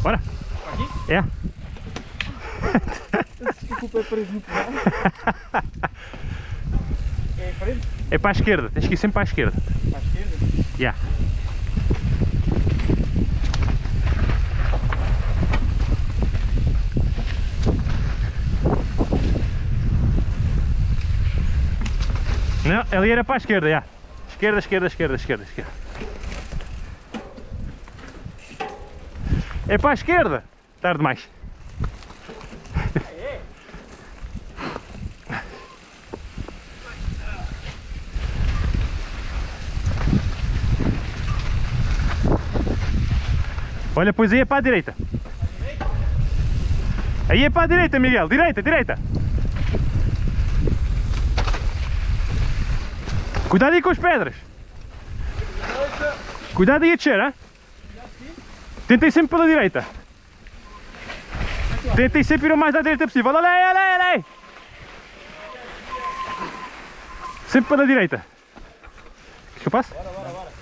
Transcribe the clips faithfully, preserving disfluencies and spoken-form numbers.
Bora? Aqui? É. Desculpa, é preso no pedal. É em frente? É para a esquerda, tens que ir sempre para a esquerda. Para a esquerda? Yeah. Não, ali era para a esquerda, já. Esquerda, esquerda, esquerda, esquerda, esquerda. É para a esquerda. Tarde demais. É? Olha, pois aí é para a direita. Aí é para a direita, Miguel. Direita, direita. Cuidado aí com as pedras. Cuidado aí a descer, hein? Tentem sempre pela direita. Tentem sempre ir o mais à direita possível. Olha aí, olha aí, olha aí. Sempre pela direita. Queres que eu passe? Bora, bora, bora.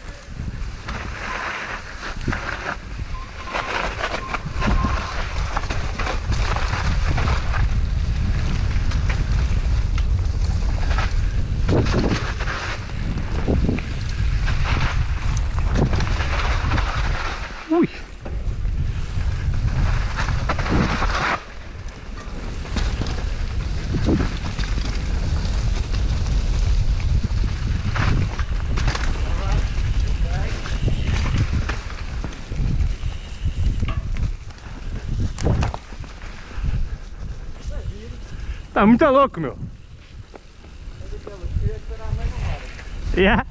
Ui. Tá muito louco, meu. Yeah.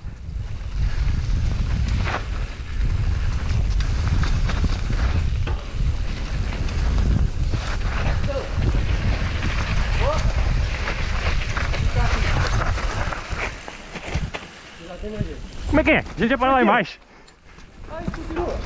Como é que é? A gente vai para lá em mais. Ai, continua.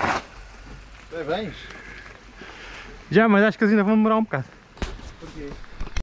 Vens? Já, mas acho que eles ainda vão demorar um bocado. Porquê?